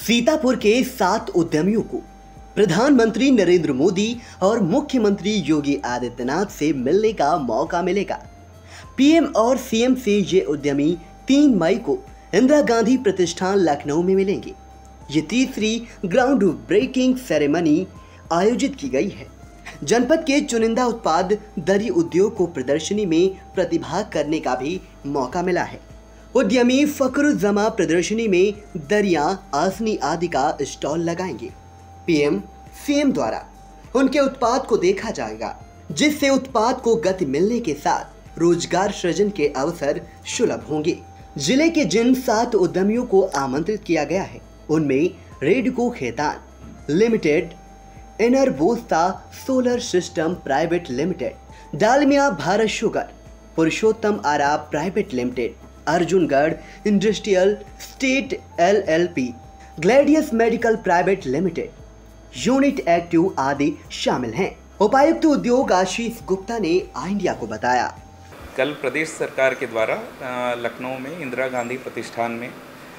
सीतापुर के 7 उद्यमियों को प्रधानमंत्री नरेंद्र मोदी और मुख्यमंत्री योगी आदित्यनाथ से मिलने का मौका मिलेगा। पीएम और सीएम से ये उद्यमी 3 मई को इंदिरा गांधी प्रतिष्ठान लखनऊ में मिलेंगे। ये तीसरी ग्राउंड ब्रेकिंग सेरेमनी आयोजित की गई है। जनपद के चुनिंदा उत्पाद दरी उद्योग को प्रदर्शनी में प्रतिभाग करने का भी मौका मिला है। उद्यमी फखरुज्जमा प्रदर्शनी में दरियां, आसनी आदि का स्टॉल लगाएंगे। पीएम सीएम द्वारा उनके उत्पाद को देखा जाएगा, जिससे उत्पाद को गति मिलने के साथ रोजगार सृजन के अवसर सुलभ होंगे। जिले के जिन 7 उद्यमियों को आमंत्रित किया गया है, उनमें रेडको खेतान लिमिटेड, एनरबोस्ता solar system private limited, Dalmia Bharat sugar, Purushottam Ara private limited, Arjungarh industrial state LLP, Gladius medical private limited, unit active आदि शामिल हैं। उपायुक्त उद्योग आशीष गुप्ता ने आई इंडिया को बताया। कल प्रदेश सरकार के द्वारा लखनऊ में इंदिरा गांधी प्रतिष्ठान में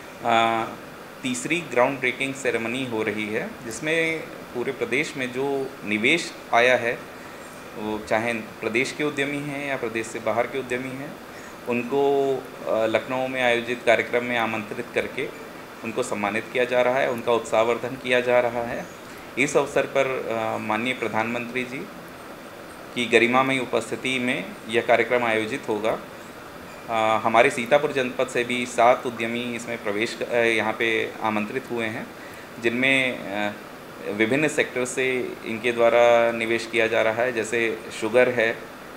तीसरी ग्राउंड ब्रेकिंग सेरेमनी हो रही है, जिसमें पूरे प्रदेश में जो निवेश आया है, वो चाहे प्रदेश के उद्यमी हैं या प्रदेश से बाहर के उद्यमी हैं, उनको लखनऊ में आयोजित कार्यक्रम में आमंत्रित करके उनको सम्मानित किया जा रहा है, उनका उत्साहवर्धन किया जा रहा है। इस अवसर पर माननीय प्रधानमंत्री जी की गरिमामयी उपस्थिति में यह कार्यक्रम आयोजित होगा। हमारे सीतापुर जनपद से भी 7 उद्यमी इसमें प्रवेश यहाँ पे आमंत्रित हुए हैं, जिनमें विभिन्न सेक्टर से इनके द्वारा निवेश किया जा रहा है, जैसे शुगर है,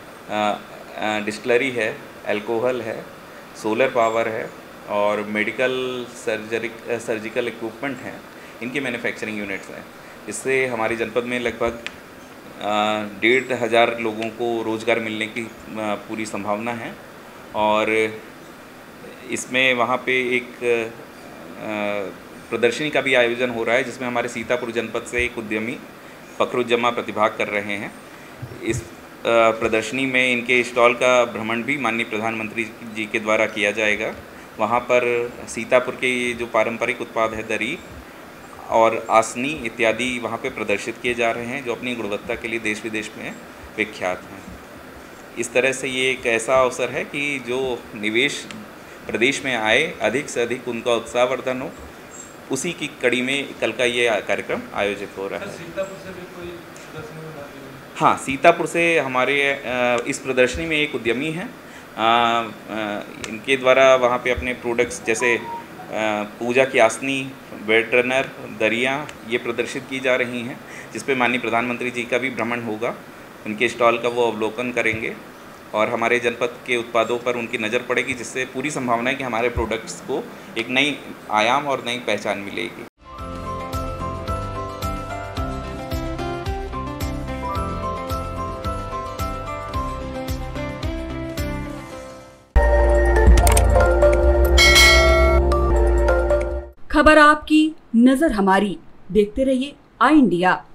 डिस्टिलरी है, अल्कोहल है, सोलर पावर है और मेडिकल सर्जिकल इक्विपमेंट हैं। इनके मैन्युफैक्चरिंग यूनिट्स हैं। इससे हमारी जनपद में लगभग 1,500 लोगों को रोज़गार मिलने की पूरी संभावना है। और इसमें वहाँ पे एक प्रदर्शनी का भी आयोजन हो रहा है, जिसमें हमारे सीतापुर जनपद से एक उद्यमी फखरुज्जमा प्रतिभाग कर रहे हैं। इस प्रदर्शनी में इनके स्टॉल का भ्रमण भी माननीय प्रधानमंत्री जी के द्वारा किया जाएगा। वहाँ पर सीतापुर के जो पारंपरिक उत्पाद है, दरी और आसनी इत्यादि वहाँ पे प्रदर्शित किए जा रहे हैं, जो अपनी गुणवत्ता के लिए देश विदेश में विख्यात हैं। इस तरह से ये एक ऐसा अवसर है कि जो निवेश प्रदेश में आए, अधिक से अधिक उनका उत्साहवर्धन हो, उसी की कड़ी में कल का ये कार्यक्रम आयोजित हो रहा है। सीतापुर से भी कोई प्रदर्शनी में भाग लेंगे? हाँ, सीतापुर से हमारे इस प्रदर्शनी में एक उद्यमी हैं। इनके द्वारा वहाँ पे अपने प्रोडक्ट्स जैसे पूजा की आसनी, बेड रनर, दरियाँ ये प्रदर्शित की जा रही हैं, जिस पे माननीय प्रधानमंत्री जी का भी भ्रमण होगा। उनके स्टॉल का वो अवलोकन करेंगे और हमारे जनपद के उत्पादों पर उनकी नज़र पड़ेगी, जिससे पूरी संभावना है कि हमारे प्रोडक्ट्स को एक नई आयाम और नई पहचान मिलेगी। खबर आपकी, नजर हमारी। देखते रहिए आई इंडिया।